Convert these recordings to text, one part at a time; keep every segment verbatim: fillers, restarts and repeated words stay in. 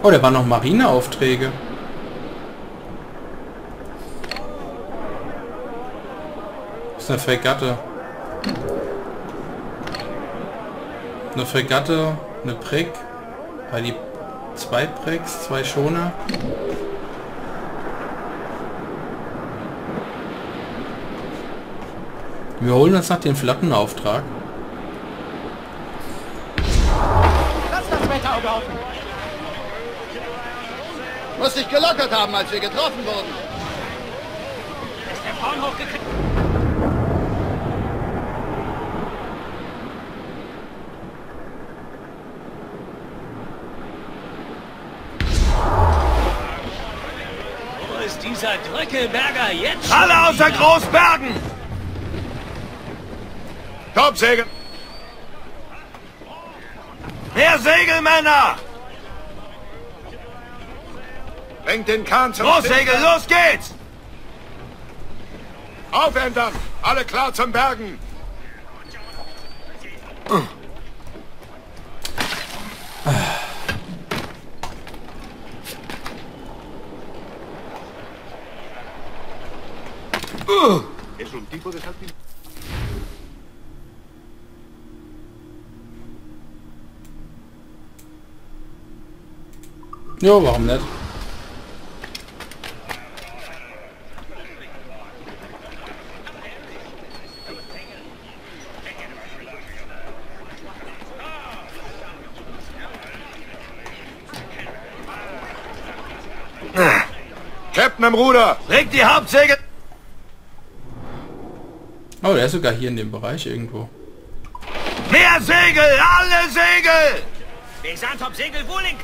Oh, da waren noch Marineaufträge. Das ist eine Fregatte. Eine Fregatte, eine Prick. Weil die zwei Pricks, zwei Schoner. Wir holen uns nach dem Flottenauftrag. Lass das Wetterauge offen. Muss sich gelockert haben, als wir getroffen wurden. Ist der Vorn hochgekriegt? Wo ist dieser Drückelberger jetzt? Alle außer Großbergen! Topsegel! Mehr Segel, Männer! Bringt den Kahn zum Großsegel, los geht's! Aufändern! Alle klar zum Bergen! Es un tipo de salto. Ja, warum nicht? Captain am Ruder! Regt die Hauptsegel! Oh, der ist sogar hier in dem Bereich irgendwo. Mehr Segel! Alle Segel! Desantop Segel Wohling!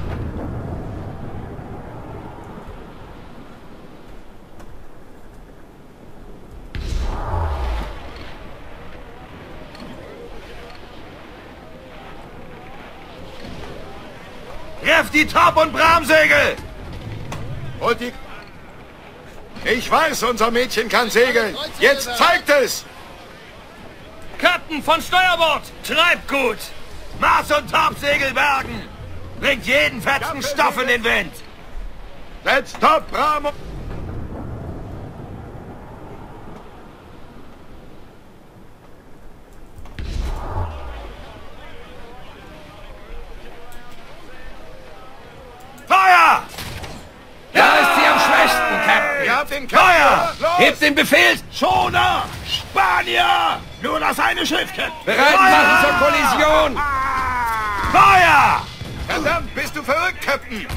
Treff die Top- und Bramsegel! Und die... Ich weiß, unser Mädchen kann segeln. Jetzt zeigt es! Captain von Steuerbord! Treibt gut! Mars- und Topsegel bergen! Bringt jeden fetzen Stoff in den Wind! Setzt Top, Bram! Feuer! Da ist sie am schwächsten, Captain! Ihr habt den Feuer! Kapitän! Los! Hebt den Befehl! Schoner! Spanier! Nur das eine Schiff, Captain! Bereit machen zur Kollision! Feuer! Verdammt, bist du verrückt, Captain?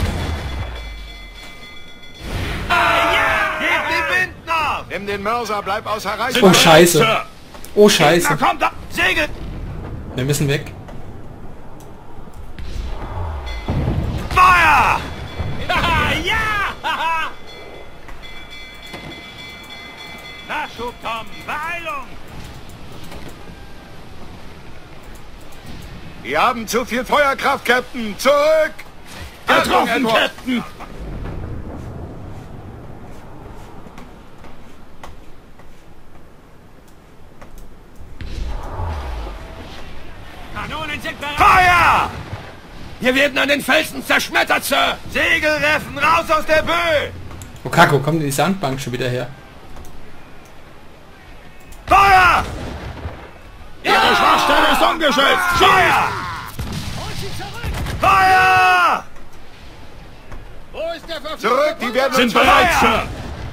Gebt den Wind nach! Nimm den Mörser, bleib außer Oh, Reichweite. scheiße. Oh, scheiße. Na kommt ab! Segel! Wir müssen weg. Feuer! Ja! Nachschub, Tom! Beeilung! Wir haben zu viel Feuerkraft, Captain. Zurück! Getroffen, Edward. Captain! Kanonen sind bereit! Feuer! Wir werden an den Felsen zerschmettert, Sir! Segelreffen, raus aus der Böe! Oh, Kako, kommt die Sandbank schon wieder her. Feuer! Ihre Schwachstelle ist ungeschützt! Feuer! Holt sie zurück! Feuer! Wo ist der verfluchte Zurück, die werden Sind uns bereit, verfolgen.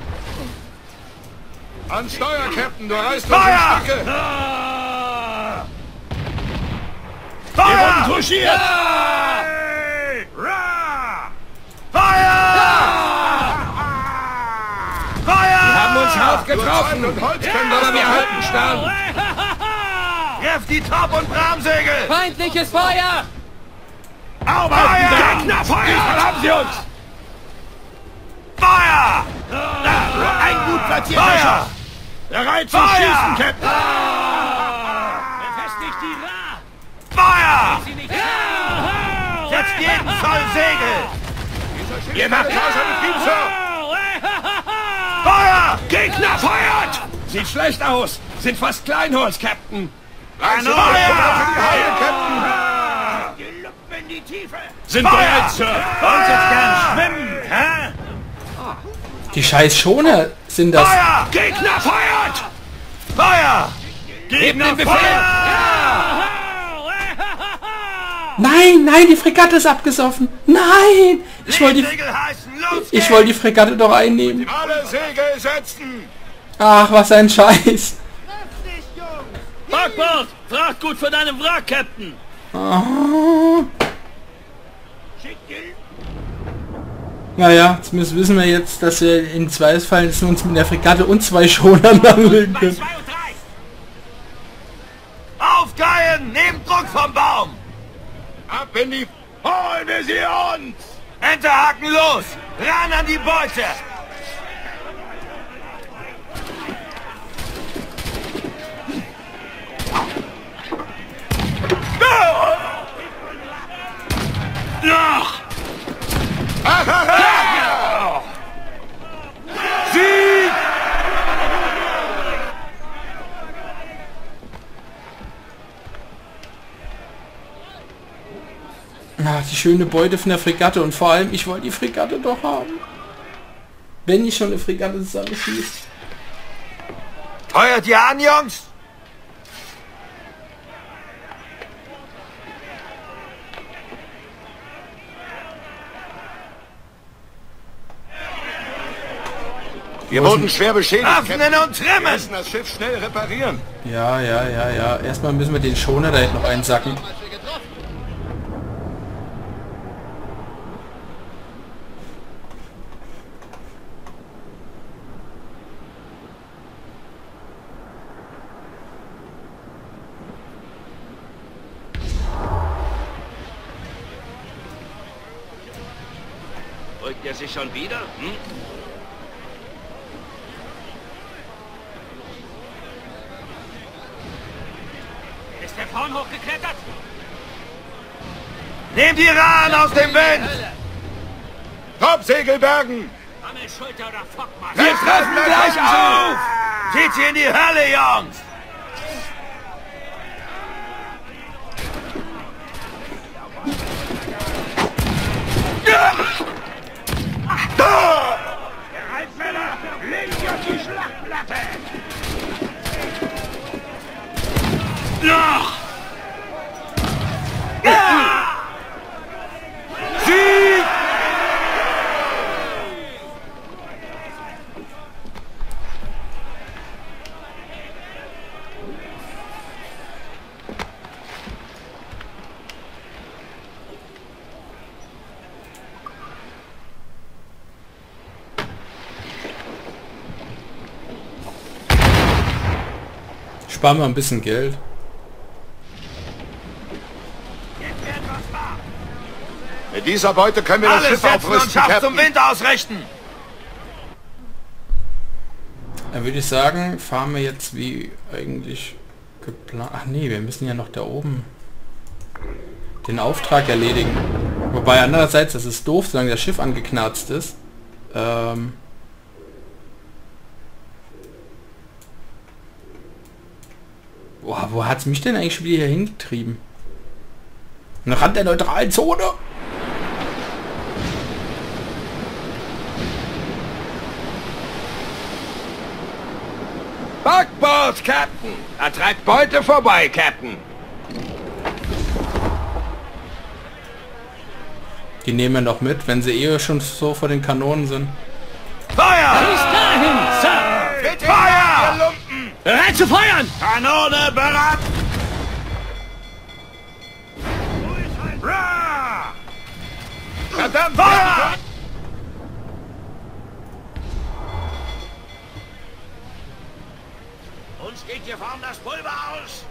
Sir! An Steuer, Captain, du reißt uns in Feuer! Stücke. Ah! Wir Feuer! wurden touchiert! Hey! Ra! Feuer! Feuer! Wir haben uns hart Nur getroffen, Zweifel und Holz können das aber wir noch halten stand. Treff die Top- und Bramsegel! Feindliches Feuer! Feuer! Gegner, Feuer! Diesmal haben sie uns! Feuer! Ein gut platzierter Feuer! Schuss! Bereit zu Feuer! schießen, Captain! Ah! Befestigt die Ra! Feuer! Sie nicht Setzt jeden Zoll Segel! Ihr macht außer Betrieb, Sir. Feuer! Gegner feuert! Sieht schlecht aus. Sind fast Kleinholz, Captain. Reiß uns Feuer! auf für die Haie, Captain. Die Luppen in die Tiefe. Sind bereit, Sir. Wollt ihr gern schwimmen, hä? Die scheiß Schoner sind das. Feuer! Gegner feuert! Feuer! Geben den Befehl! Nein, nein, die Fregatte ist abgesoffen. Nein! Ich wollte die, Segel heißen, los ich geht's! wollte die Fregatte doch einnehmen. Alle Segel setzen! Ach, was ein Scheiß. Backbord! Frachtgut für deinen Wrack, Captain! Oh. Naja, jetzt müssen, wissen wir jetzt, dass wir in Zweifelsfall uns mit der Fregatte und zwei Schonern anlegen können. Aufgeilen! Nehmt Druck vom Baum! Ab in die... Holen wir sie uns! Enterhaken los! Ran an die Beute! Noch! Sieg! Ach, die schöne Beute von der Fregatte und vor allem, ich wollte die Fregatte doch haben. Wenn ich schon eine Fregatte zusammenschießt. Feuert ihr an, Jungs? Wir wurden schwer beschädigt. Waffen Captain. und Wir Trimmen! müssen das Schiff schnell reparieren. Ja, ja, ja, ja. Erstmal müssen wir den Schoner da hinten noch einsacken. Rückt er sich schon wieder? Hm? Ist der vorn hochgeklettert? Nehmt die Rahn aus dem Wind! Topsegel bergen! Hammelschulter oder Fockmaß? Wir treffen gleich auf! Zieht sie in die Hölle, Jungs! Reitmänner, legen Sie auf die Schlachtplatte! Noch! Sieg! Sparen wir ein bisschen Geld. Mit dieser Beute können wir das Alles Schiff setzen und aufrüsten, Schaft Captain. zum Wind ausrichten! Dann würde ich sagen, fahren wir jetzt wie eigentlich geplant. Ach nee, wir müssen ja noch da oben den Auftrag erledigen. Wobei andererseits, das ist doof, solange das Schiff angeknarzt ist. Ähm Boah, wo hat's mich denn eigentlich schon wieder hier hingetrieben? Am Rand der neutralen Zone? Backbord, Captain! Da treibt Beute vorbei, Captain! Die nehmen wir noch mit, wenn sie eh schon so vor den Kanonen sind. Feuer! Bis dahin, Sir! Bitte, Feuer! ihr Lumpen! Bereit zu feuern! Kanone bereit! Verdammt! Feuer! Uns geht hier vorn das Pulver aus!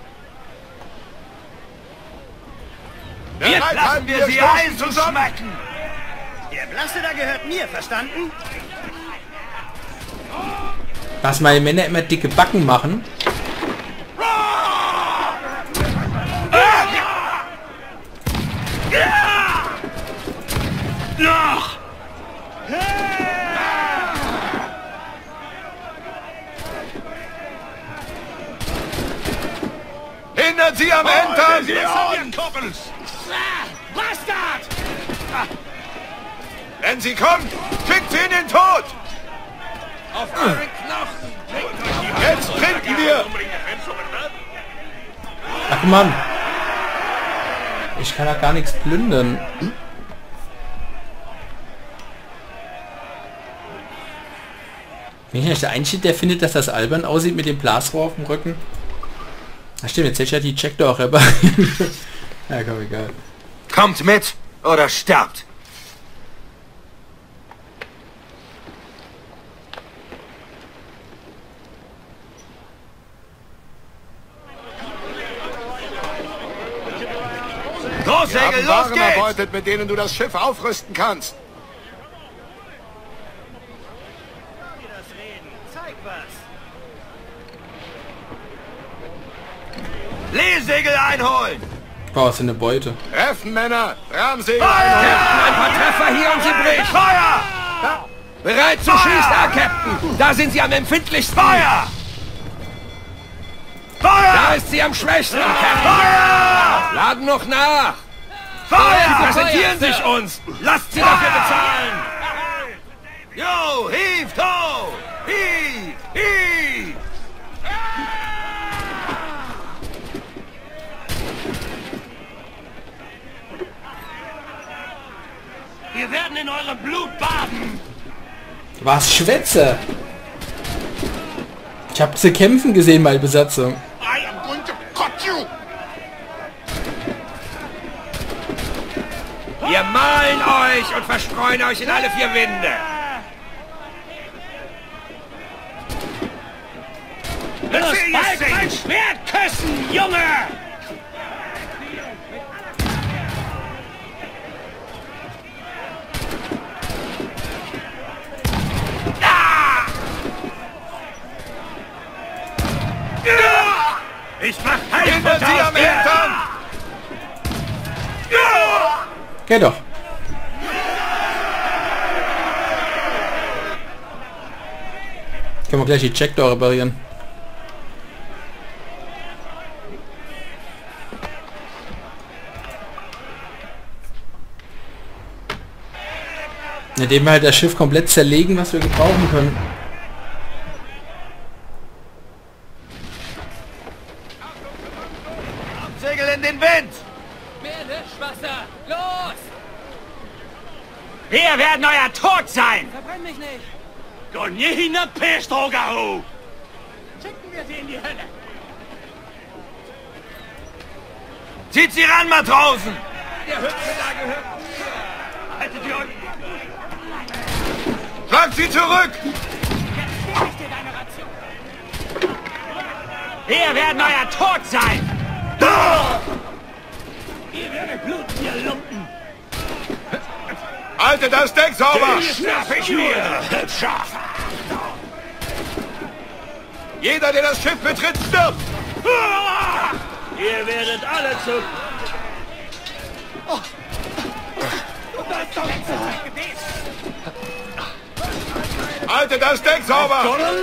Jetzt Bereit lassen halten, wir sie stoßen Eisen zusammen. schmecken! Der Blasse da gehört mir, verstanden? Was meine Männer immer dicke Backen machen. Noch! Hindert sie am Entern! Sie uns! Ah, Bastard! Wenn sie kommt, schickt sie in den Tod! Auf euren Knochen! Jetzt trinken wir! Ach Mann! Ich kann da gar nichts plündern. Bin ich nicht der Einzige, der findet, dass das albern aussieht mit dem Blasrohr auf dem Rücken? Ach stimmt, jetzt hätte ich ja die Checkdoor auch reparieren. Ja, komm, egal. Kommt mit oder sterbt! Wir Großsegel, haben los Waren geht's! erbeutet, mit denen du das Schiff aufrüsten kannst. Zeig was. Leesegel einholen! Boah, was für eine Beute. Treffen, Männer! Rahmsegel Feuer! einholen! Ein paar Treffer hier und sie bricht! Feuer! Bereit zu schießen, Herr Captain! Da sind sie am empfindlichsten! Feuer! Feuer! Da ist sie am schwächsten, Captain! Feuer! Laden noch nach! Feuer! Sie präsentieren sich uns! Lasst sie dafür bezahlen! Jo, hieft ho! Hief! Hief! Wir werden in eurem Blut baden. Was Schwätze! Ich hab sie kämpfen gesehen, meine Besatzung. I am going to cut you! Wir malen euch und verstreuen euch in alle vier Winde! Los, bald mein Schwert küssen, Junge! Ich mach Heil Hinter sie am Hintern! Geh doch. Können wir gleich die Checkdoor reparieren. Indem wir halt das Schiff komplett zerlegen, was wir gebrauchen können. Segel in den Wind! Mehr Löschwasser! Los! Wir werden euer Tod sein! Verbrenn mich nicht! Gonjehina Pestrogahu! Schicken wir sie in die Hölle! Zieht sie ran, Matrosen! Der Hüpfe da gehört mir! Haltet ihr euch! Schlag sie zurück! Ich dir deine Ration! Wir werden euer Tod sein! Ihr werdet bluten, ihr Lumpen! Haltet das Deck sauber! Schnapp ich mir! Scharf! Jeder, der das Schiff betritt, stirbt! Ihr werdet alle zu... Haltet das Deck sauber!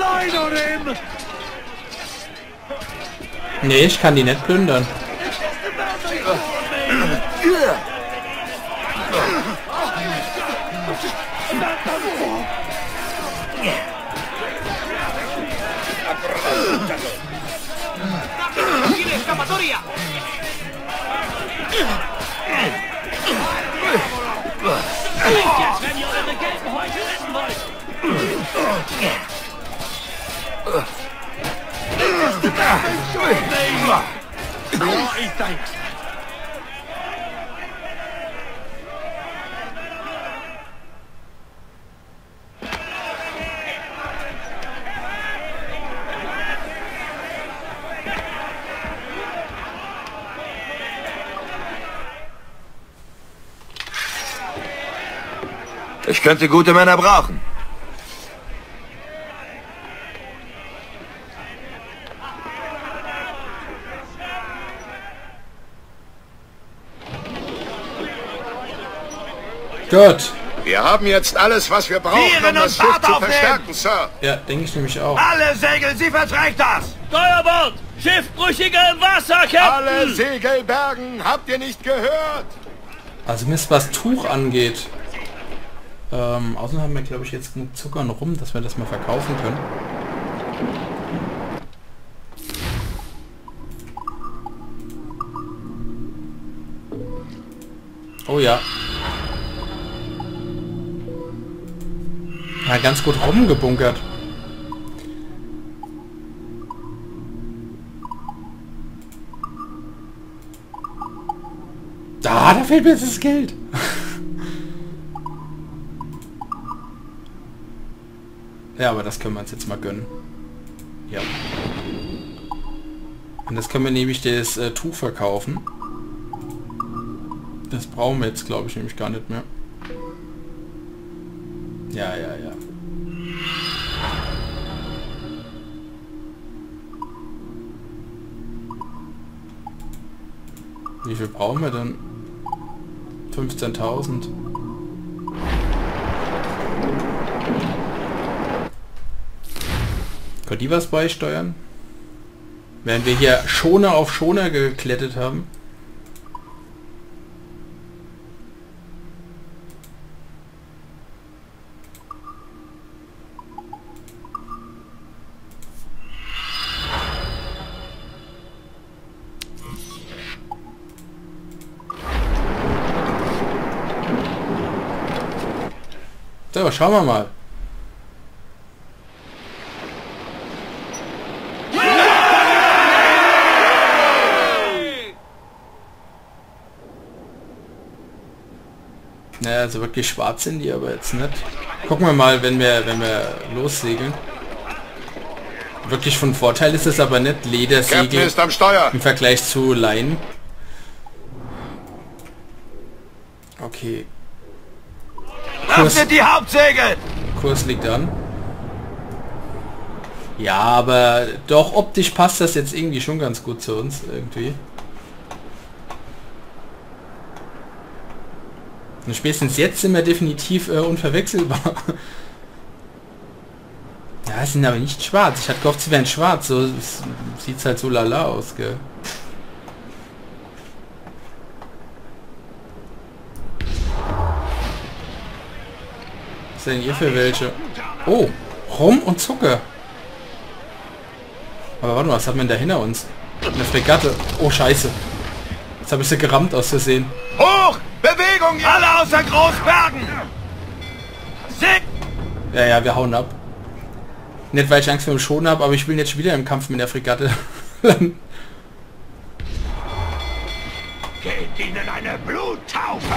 Nee, ich kann die nicht plündern. Jetzt, wenn ihr eure gelben Häute retten wollt! Ja, ich danke. Ich könnte gute Männer brauchen. Gut. Wir haben jetzt alles, was wir brauchen, Vieren um das und Schiff Fahrt zu aufnehmen! verstärken, Sir. Ja, denke ich nämlich auch. Alle Segel, sie verträgt das! Steuerbord! Schiffbrüchige im Wasser, Alle Captain! Segel bergen, habt ihr nicht gehört? Also Mist, was Tuch angeht. Ähm, außerdem haben wir, glaube ich, jetzt genug Zucker und Rum, dass wir das mal verkaufen können. Oh ja. Ja, ganz gut rumgebunkert. Da, da fehlt mir jetzt das Geld. Ja, aber das können wir uns jetzt mal gönnen. Ja. Und das können wir nämlich das äh, Tuch verkaufen. Das brauchen wir jetzt, glaube ich, nämlich gar nicht mehr. Ja, ja, ja. Wie viel brauchen wir denn? fünfzehntausend. Können die was beisteuern? Während wir hier Schoner auf Schoner geklettet haben. So, schauen wir mal. Naja, also wirklich schwarz sind die aber jetzt nicht. Gucken wir mal, wenn wir, wenn wir lossegeln. Wirklich von Vorteil ist es aber nicht. Ledersegel ist am Steuer. im Vergleich zu Leinen. Okay. Kurs, Öffnet die Hauptsegel! Kurs liegt an. Ja, aber doch optisch passt das jetzt irgendwie schon ganz gut zu uns irgendwie. Und spätestens jetzt sind wir definitiv äh, unverwechselbar. Ja, sie sind aber nicht schwarz. Ich hatte gehofft, sie wären schwarz. So sieht es halt so lala aus, gell? Was sind ihr für welche? Oh, Rum und Zucker. Aber warte mal, was hat man da hinter uns? Eine Fregatte. Oh, scheiße. Jetzt habe ich sie gerammt aus Versehen. Hoch! Bewegung! Alle außer Großbergen! Sick! Ja, ja, wir hauen ab. Nicht, weil ich Angst vor dem Schonen habe, aber ich will jetzt schon wieder im Kampf mit der Fregatte landen. Gebt ihnen eine Bluttaufe!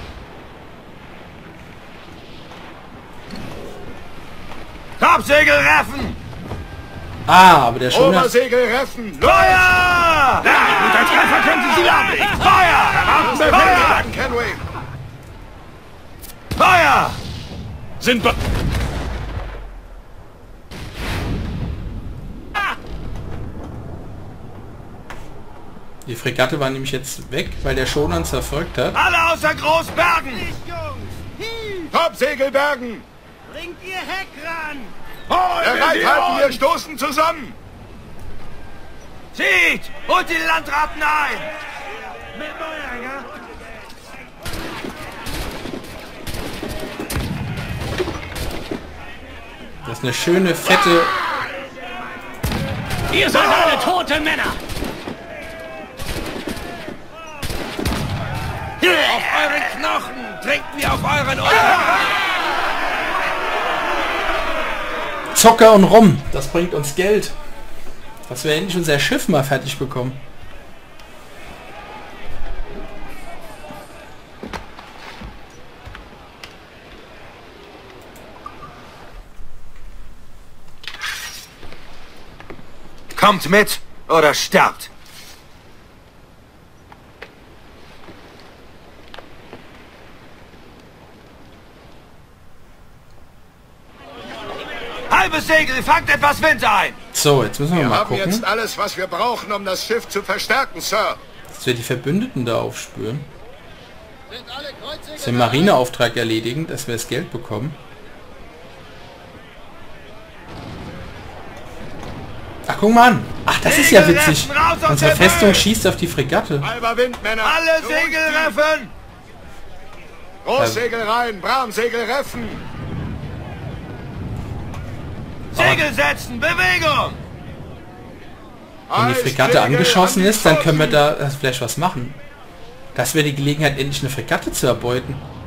Topsegel reffen! Ah, aber der Schoner... Obersegel reffen. Los! Feuer! Guter Treffer könnte sie lahmlegen! Feuer! Befehl, Feuer! Captain Kenway. Feuer! Sind wir... Die Fregatte war nämlich jetzt weg, weil der Schoner uns verfolgt hat. Alle außer Großbergen! Topsegel bergen. Bringt ihr Heck ran! Bereit halten, wir stoßen zusammen. Zieht! Holt die Landratten ein! Mit Feuer, ja? Das ist eine schöne, fette... Ihr seid alle tote Männer! Auf euren Knochen! Trinkt wir auf euren Untergang! Zucker und Rum. Das bringt uns Geld. Dass wir endlich unser Schiff mal fertig bekommen. Kommt mit oder sterbt! Halbes Segel, fangt etwas Wind ein! So, jetzt müssen wir, Wir mal haben gucken, jetzt alles, was wir brauchen, um das Schiff zu verstärken, Sir. dass wir die Verbündeten da aufspüren. Dass wir den Marineauftrag erledigen, dass wir das Geld bekommen. Ach, guck mal an. Ach, das ist ja witzig. Raus aus Unsere der Festung Welt! schießt auf die Fregatte. Halber Wind, Männer. Alle Zurück. Segel reffen! Großsegel rein, Bramsegel reffen. Segel setzen, Bewegung! Wenn die Fregatte angeschossen ist, dann können wir da vielleicht was machen. Das wäre die Gelegenheit, endlich eine Fregatte zu erbeuten.